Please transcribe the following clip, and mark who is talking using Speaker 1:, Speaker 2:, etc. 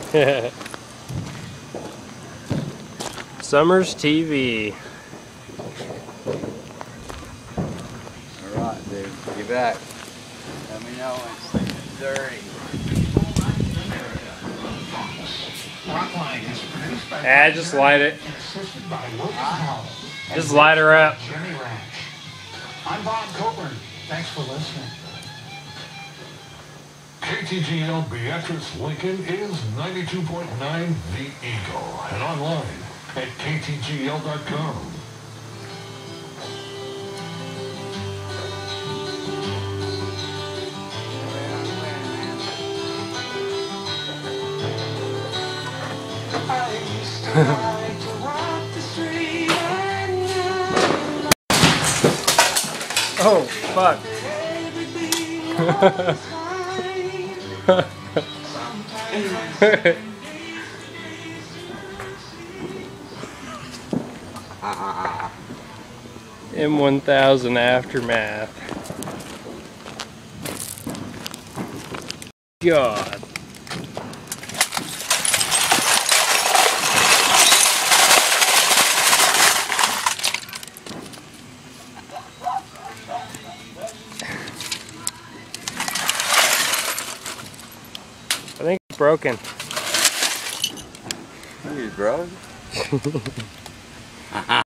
Speaker 1: Summers TV.
Speaker 2: Alright, dude. Get back. Let me know when it's dirty.
Speaker 1: Yeah, just light it. Just light her up.
Speaker 3: I'm Bob Coburn. Thanks for listening.
Speaker 4: KTGL Beatrice Lincoln is 92.9 The Eagle and online at ktgl.com.
Speaker 1: Oh, fuck. M1000 Aftermath. God. I think it's broken.
Speaker 2: He's broke.